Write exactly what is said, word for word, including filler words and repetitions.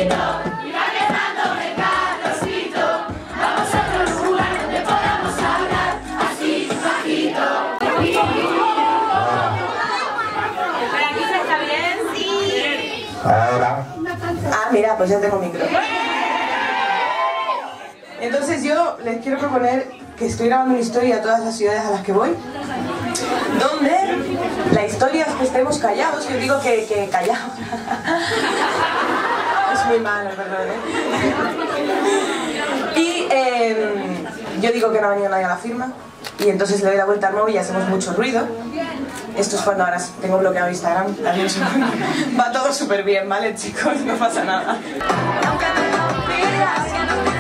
Carlosito, y va quedándome Carlosito. Vamos a otro lugar donde podamos hablar así bajito. ¿Pero aquí se está bien? Sí. Ahora. Ah, mira, pues ya tengo micro. Entonces yo les quiero proponer que estoy grabando una historia a todas las ciudades a las que voy, donde la historia es que estemos callados. Yo digo que, que callados. Es muy malo, perdón, ¿eh? Y eh, yo digo que no ha venido nadie a la firma, y entonces le doy la vuelta al móvil y hacemos mucho ruido. Esto es cuando ahora tengo bloqueado Instagram. Va todo súper bien, ¿vale, chicos? No pasa nada. Aunque te lo pidas,